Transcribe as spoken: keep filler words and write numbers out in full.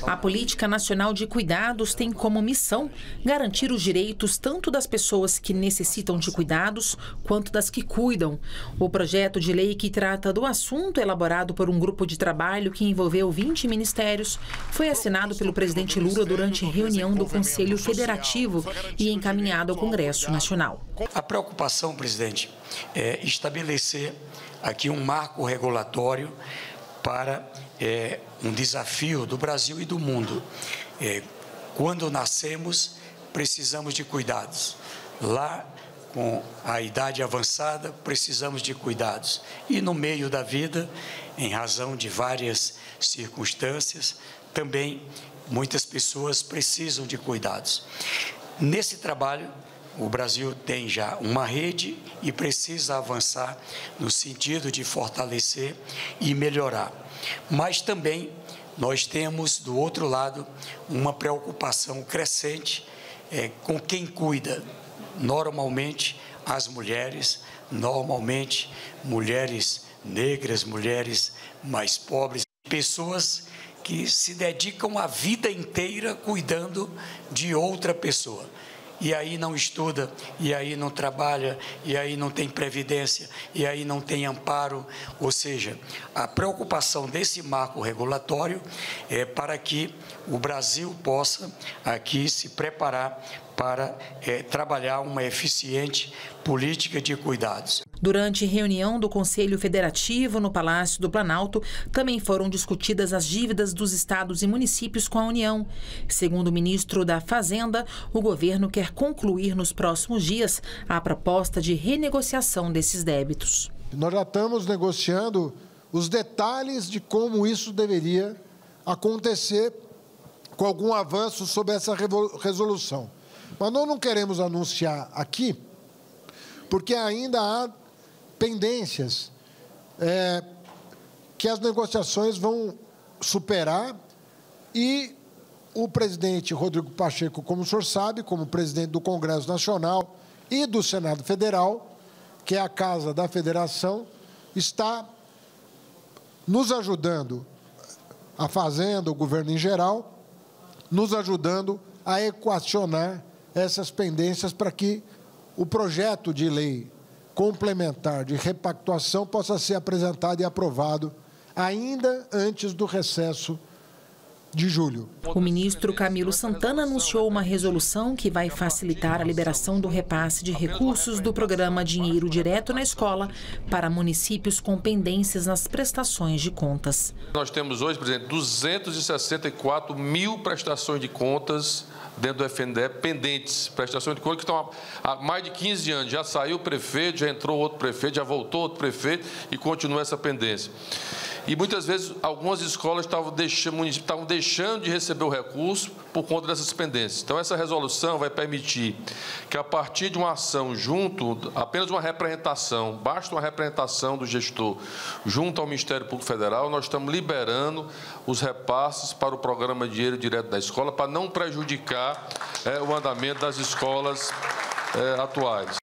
A Política Nacional de Cuidados tem como missão garantir os direitos tanto das pessoas que necessitam de cuidados quanto das que cuidam. O projeto de lei que trata do assunto, elaborado por um grupo de trabalho que envolveu vinte ministérios, foi assinado pelo presidente Lula durante reunião do Conselho Federativo e encaminhado ao Congresso Nacional. A preocupação, presidente, é estabelecer aqui um marco regulatório para é, um desafio do Brasil e do mundo. É, quando nascemos, precisamos de cuidados. Lá, com a idade avançada, precisamos de cuidados. E no meio da vida, em razão de várias circunstâncias, também muitas pessoas precisam de cuidados. Nesse trabalho, o Brasil tem já uma rede e precisa avançar no sentido de fortalecer e melhorar. Mas também nós temos, do outro lado, uma preocupação crescente é, com quem cuida. Normalmente, as mulheres, normalmente, mulheres negras, mulheres mais pobres, pessoas que se dedicam a vida inteira cuidando de outra pessoa. E aí não estuda, e aí não trabalha, e aí não tem previdência, e aí não tem amparo. Ou seja, a preocupação desse marco regulatório é para que o Brasil possa aqui se preparar para é, trabalhar uma eficiente política de cuidados. Durante reunião do Conselho Federativo no Palácio do Planalto, também foram discutidas as dívidas dos estados e municípios com a União. Segundo o ministro da Fazenda, o governo quer concluir nos próximos dias a proposta de renegociação desses débitos. Nós já estamos negociando os detalhes de como isso deveria acontecer com algum avanço sobre essa resolução. Mas nós não queremos anunciar aqui, porque ainda há pendências é, que as negociações vão superar e o presidente Rodrigo Pacheco, como o senhor sabe, como presidente do Congresso Nacional e do Senado Federal, que é a Casa da Federação, está nos ajudando, a Fazenda, o governo em geral, nos ajudando a equacionar essas pendências para que o projeto de lei complementar de repactuação possa ser apresentado e aprovado ainda antes do recesso de julho. O ministro Camilo Santana anunciou uma resolução que vai facilitar a liberação do repasse de recursos do programa Dinheiro Direto na Escola para municípios com pendências nas prestações de contas. Nós temos hoje, presidente, duzentas e sessenta e quatro mil prestações de contas dentro do F N D E pendentes, prestações de contas que estão há mais de quinze anos. Já saiu o prefeito, já entrou outro prefeito, já voltou outro prefeito e continua essa pendência. E muitas vezes algumas escolas estavam deixando, estavam deixando de receber o recurso por conta dessas pendências. Então essa resolução vai permitir que a partir de uma ação junto, apenas uma representação, basta uma representação do gestor junto ao Ministério Público Federal, nós estamos liberando os repasses para o programa Dinheiro Direto da Escola para não prejudicar é, o andamento das escolas é, atuais.